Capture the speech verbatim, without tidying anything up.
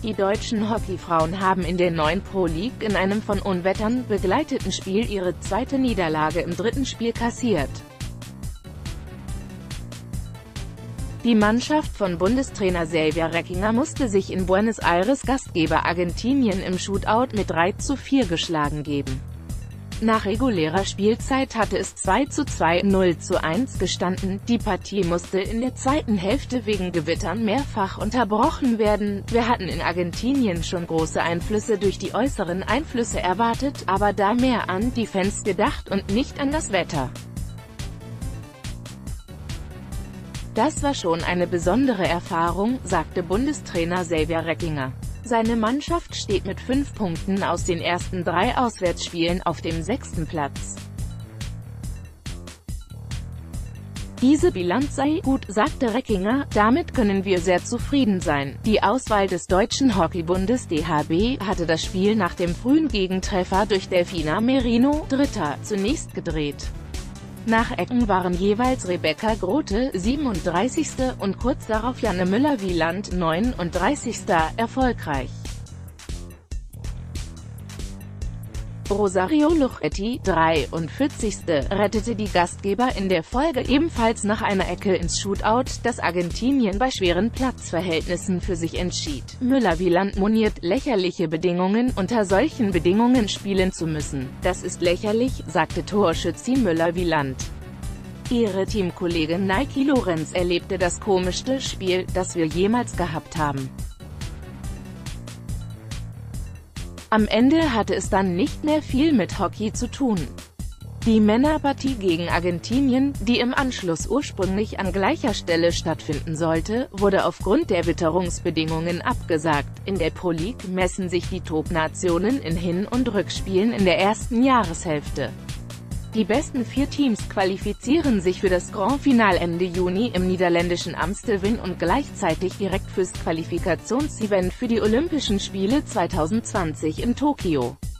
Die deutschen Hockeyfrauen haben in der neuen Pro League in einem von Unwettern begleiteten Spiel ihre zweite Niederlage im dritten Spiel kassiert. Die Mannschaft von Bundestrainer Xavier Reckinger musste sich in Buenos Aires Gastgeber Argentinien im Shootout mit drei zu vier geschlagen geben. Nach regulärer Spielzeit hatte es zwei zu zwei, null zu eins gestanden, die Partie musste in der zweiten Hälfte wegen Gewittern mehrfach unterbrochen werden. Wir hatten in Argentinien schon große Einflüsse durch die äußeren Einflüsse erwartet, aber da mehr an die Fans gedacht und nicht an das Wetter. Das war schon eine besondere Erfahrung, sagte Bundestrainer Xavier Reckinger. Seine Mannschaft steht mit fünf Punkten aus den ersten drei Auswärtsspielen auf dem sechsten Platz. Diese Bilanz sei gut, sagte Reckinger, damit können wir sehr zufrieden sein. Die Auswahl des Deutschen Hockeybundes D H B hatte das Spiel nach dem frühen Gegentreffer durch Delfina Merino, Dritter, zunächst gedreht. Nach Ecken waren jeweils Rebecca Grote, siebenunddreißigste und kurz darauf Janne Müller-Wieland, neununddreißigste erfolgreich. Rosario Luchetti, dreiundvierzigste rettete die Gastgeber in der Folge ebenfalls nach einer Ecke ins Shootout, das Argentinien bei schweren Platzverhältnissen für sich entschied. Müller-Wieland moniert, lächerliche Bedingungen, unter solchen Bedingungen spielen zu müssen. Das ist lächerlich, sagte Torschützi Müller-Wieland. Ihre Teamkollegin Nike Lorenz erlebte das komischste Spiel, das wir jemals gehabt haben. Am Ende hatte es dann nicht mehr viel mit Hockey zu tun. Die Männerpartie gegen Argentinien, die im Anschluss ursprünglich an gleicher Stelle stattfinden sollte, wurde aufgrund der Witterungsbedingungen abgesagt. In der Pro League messen sich die Top-Nationen in Hin- und Rückspielen in der ersten Jahreshälfte. Die besten vier Teams qualifizieren sich für das Grand Finale Ende Juni im niederländischen Amstelveen und gleichzeitig direkt fürs Qualifikationsevent für die Olympischen Spiele zweitausendzwanzig in Tokio.